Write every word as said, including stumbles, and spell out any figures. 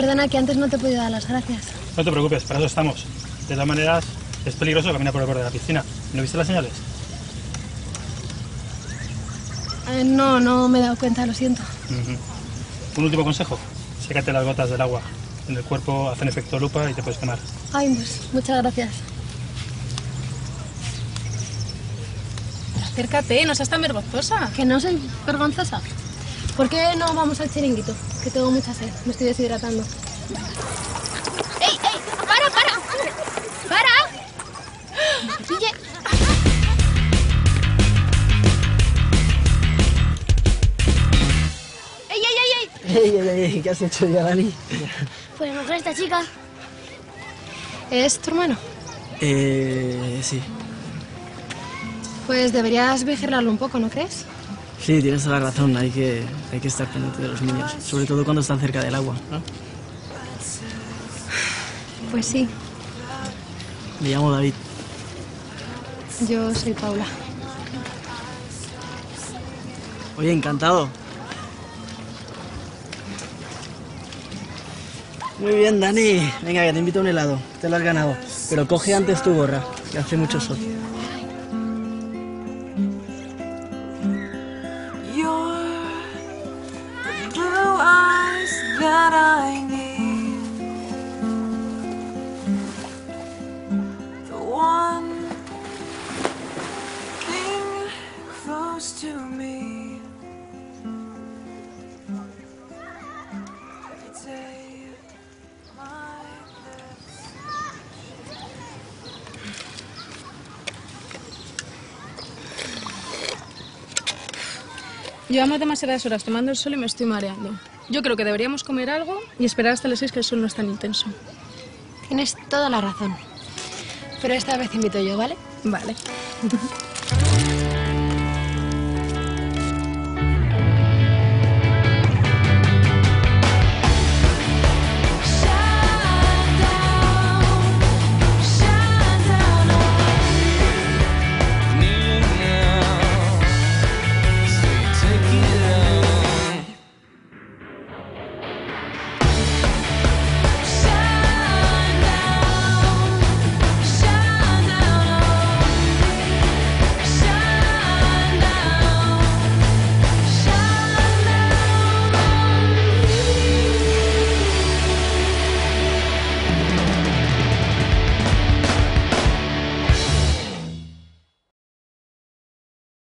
Perdona que antes no te he podido dar las gracias. No te preocupes, para eso estamos. De todas maneras, es peligroso caminar por el borde de la piscina. ¿No viste las señales? Eh, no, no me he dado cuenta, lo siento. Uh-huh. Un último consejo. Sécate las gotas del agua. En el cuerpo hacen efecto lupa y te puedes quemar. Ay, pues muchas gracias. Acércate, no seas tan vergonzosa. Que no soy vergonzosa. ¿Por qué no vamos al chiringuito? Que tengo mucha sed, me estoy deshidratando. ¡Ey, ey! ¡Para, para! ¡Para! ¡Pille! ¡Ey, ey, ey, ey! ¡Ey, ey, ey! ¿Qué has hecho ya, Dani? Pues mujer, esta chica. ¿Es tu hermano? Eh... sí. Pues deberías vigilarlo un poco, ¿no crees? Sí, tienes toda la razón. Hay que, hay que estar pendiente de los niños. Sobre todo cuando están cerca del agua, ¿no? Pues sí. Me llamo David. Yo soy Paula. Oye, encantado. Muy bien, Dani. Venga, que te invito a un helado. Te lo has ganado. Pero coge antes tu gorra, que hace mucho sol. That I need, the one thing close to me. Every day, my lips. Llevamos demasiadas horas tomando el sol y me estoy mareando. Yo creo que deberíamos comer algo y esperar hasta las seis, que el sol no es tan intenso. Tienes toda la razón. Pero esta vez invito yo, ¿vale? Vale.